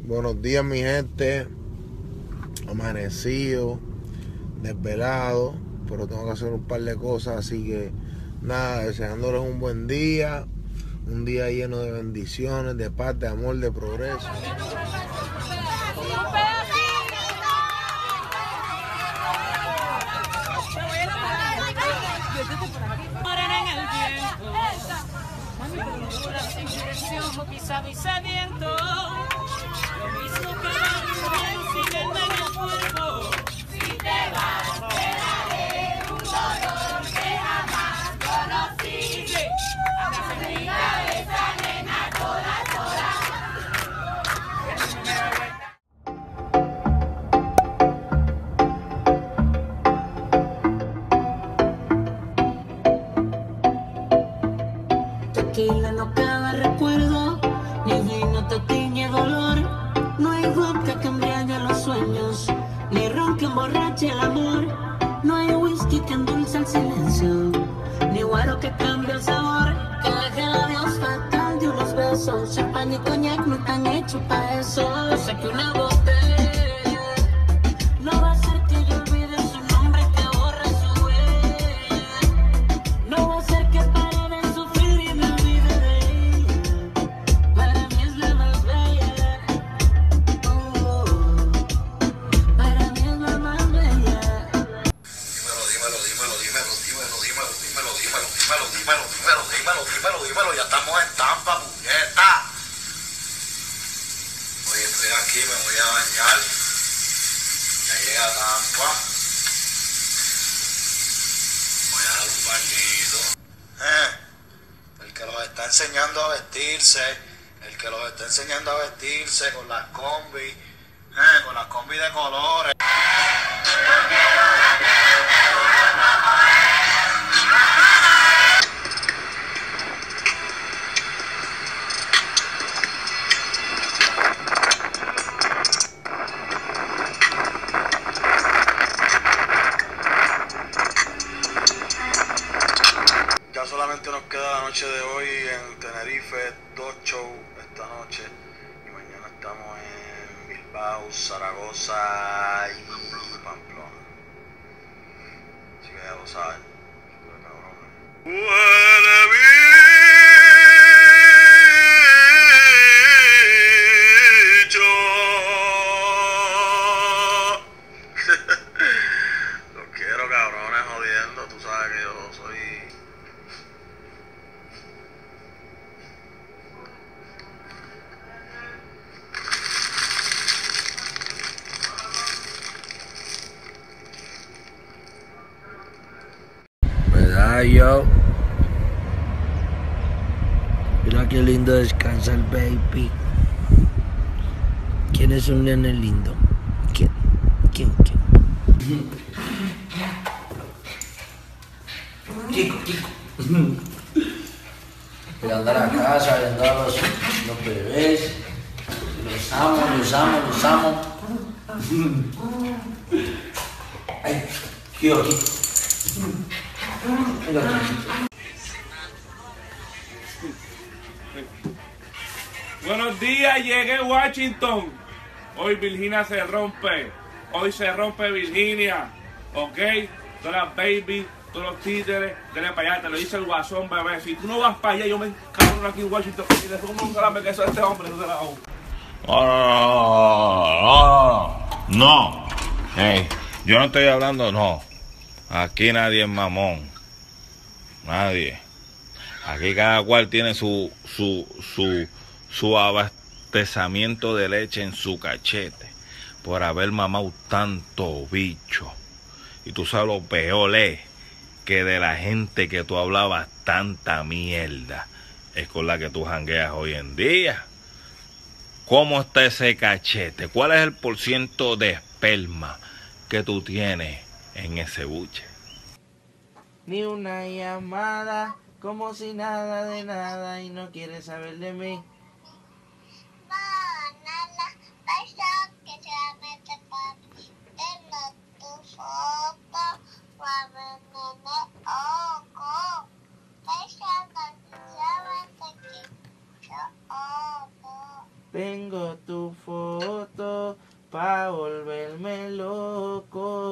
Buenos días, mi gente. Amanecido, desvelado, pero tengo que hacer un par de cosas, así que nada, deseándoles un buen día, un día lleno de bendiciones, de paz, de amor, de progreso. Quizá mi sediento, lo mismo que sin el medio cuerpo. Si te vas, te daré un dolor que jamás conocí. Abraza mi cabeza, nena, toda, toda. Tequila no caga recuerdo, ni vino te tiñe dolor. No hay vodka que embriague los sueños, ni ron que emborrache el amor. No hay whisky que endulce el silencio, ni guaro que cambie el sabor. Que deje el adiós fatal de unos besos. Champán y coñac no están hechos pa' eso. Yo sé que una botella no va a hacer que yo olvide su nombre, que borre su huella. No va a hacer que pare de sufrir y me olvide de ella. Para mí es la más bella. Para mí es la más bella. Dímelo, ya estamos en Tampa, puñeta. Hoy estoy aquí, me voy a bañar. Ya llegué a Tampa. Voy a dar un bañito. El que los está enseñando a vestirse, con las combi de colores. Ya solamente nos queda la noche de hoy en Tenerife, 2 shows esta noche y mañana estamos en Bilbao, Zaragoza y Pamplona. Así que ya lo saben. Huele bicho. Los quiero, cabrones, jodiendo. Tú sabes que yo soy... ¿Verdad, yo? Mira qué lindo descansa el baby. ¿Quién es un nene lindo? ¿Quién? Chico. Mirando a la casa, viendo a los bebés. Los amo. Ay, aquí. Mira aquí. Buenos días, llegué a Washington. Hoy Virginia se rompe. Hoy se rompe Virginia. ¿Ok? Todas las baby, todos los títeres, denle para allá. Te lo dice el guasón, bebé. Si tú no vas para allá, yo me encabrono aquí en Washington y le pongo un grame que eso a este hombre. No se la hago. No. Hey, yo no estoy hablando, no. Aquí nadie es mamón. Nadie. Aquí cada cual tiene su abastecimiento de leche en su cachete por haber mamado tanto bicho. Y tú sabes lo peor es que de la gente que tú hablabas tanta mierda es con la que tú jangueas hoy en día. ¿Cómo está ese cachete? ¿Cuál es el porciento de esperma que tú tienes en ese buche? Ni una llamada, como si nada de nada y no quieres saber de mí. Que solamente para tener tu foto, para ver ojo. Pensando solamente que yo ojo. Tengo tu foto pa' volverme loco.